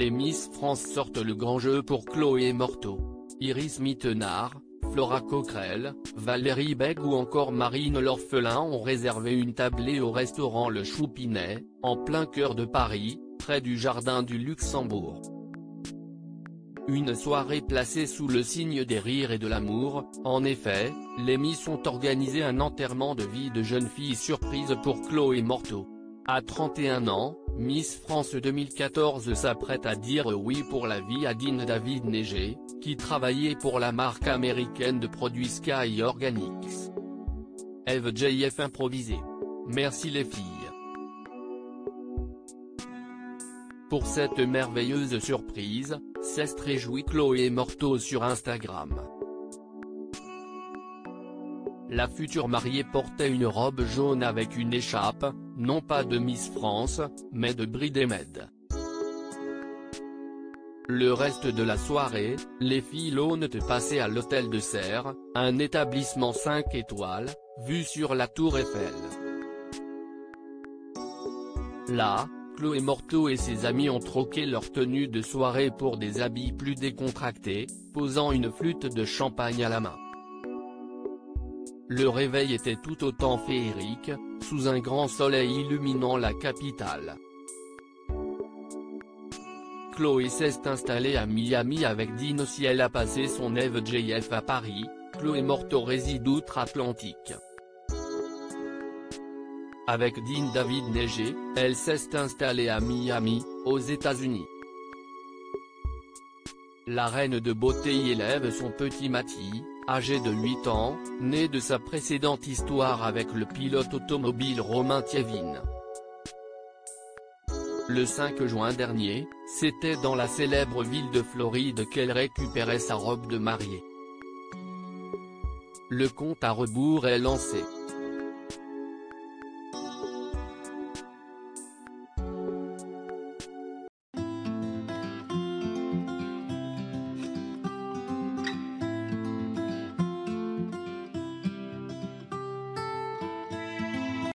Les Miss France sortent le grand jeu pour Chloé Morteau. Iris Mittenard, Flora Coquerel, Valérie Bègue ou encore Marine L'Orphelin ont réservé une tablée au restaurant Le Choupinet, en plein cœur de Paris, près du Jardin du Luxembourg. Une soirée placée sous le signe des rires et de l'amour. En effet, les Miss ont organisé un enterrement de vie de jeune fille surprise pour Chloé Morteau. À 31 ans, Miss France 2014 s'apprête à dire oui pour la vie à Dean David Neger, qui travaillait pour la marque américaine de produits Sky Organics. Eve JF improvisé. Merci les filles. Pour cette merveilleuse surprise, s'est réjouie Chloé Morteau sur Instagram. La future mariée portait une robe jaune avec une écharpe, non pas de Miss France, mais de Brie Med. Le reste de la soirée, les filles l'ont passé à l'hôtel de Serres, un établissement 5 étoiles, vu sur la tour Eiffel. Là, Chloé Morteau et ses amis ont troqué leur tenue de soirée pour des habits plus décontractés, posant une flûte de champagne à la main. Le réveil était tout autant féerique, sous un grand soleil illuminant la capitale. Chloé s'est installée à Miami avec Dean. Si elle a passé son Eve JF à Paris, Chloé Morteau réside outre-Atlantique. Avec Dean David Neger, elle s'est installée à Miami, aux États-Unis. La reine de beauté y élève son petit Matty, âgé de 8 ans, né de sa précédente histoire avec le pilote automobile Romain Thiévine. Le 5 juin dernier, c'était dans la célèbre ville de Floride qu'elle récupérait sa robe de mariée. Le compte à rebours est lancé.